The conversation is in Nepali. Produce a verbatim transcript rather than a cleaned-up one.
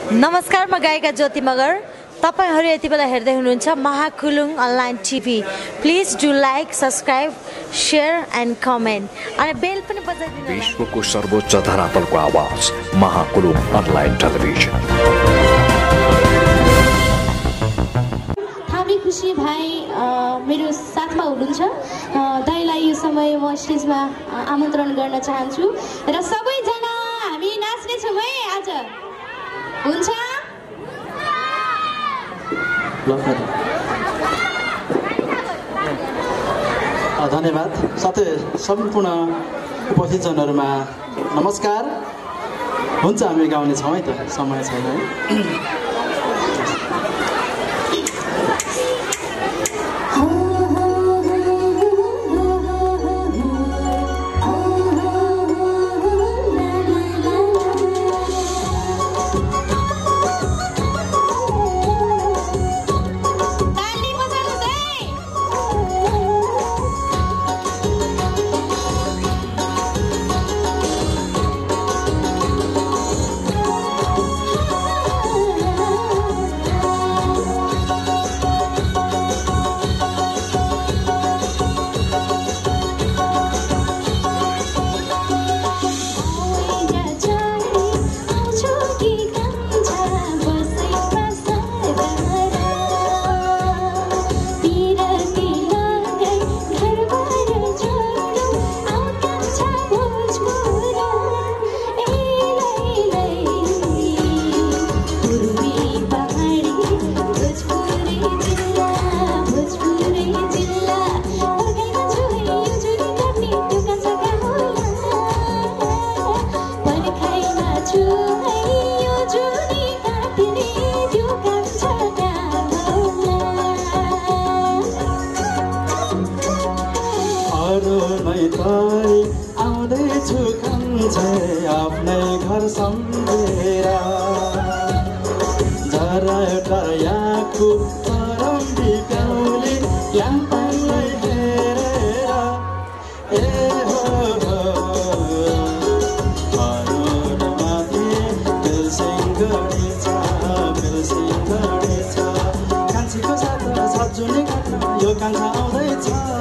नमस्कार, म गायिका ज्योति मगर। तपाईहरु यति बेला हेर्दै हुनुहुन्छ Mahakulung online TV. Please do like, subscribe, share and comment अनि बेल पनि बजाइदिनु। विश्वको सर्वोच्च धरातलको आवाज महाकुलुङ अनलाइन टेलिभिजन। हामी खुसी भाइ मेरो साथमा हुनुहुन्छ। दाइलाई यो समय म स्टेजमा आमन्त्रण गर्न चाहन्छु र सबैजना हामी नाच्ने छौँ है आज। हुन्छ? धन्यवाद। साथै सम्पूर्ण उपस्थितजनहरूमा नमस्कार। हुन्छ, हामी गाउने छौँ है त, समय छैन है। आउँदैछु कन्छे आफ्नै घर सम्झेर, जरा एउटा याकु परम बिकाउले यामलाई हेरेर। ए हो हो अरुणमाथि बेलसिंहडी छ, बेलसिंहडी छ, कान्छीको साथ छ जुनी काट्न यो कान्छा आउँदैछ।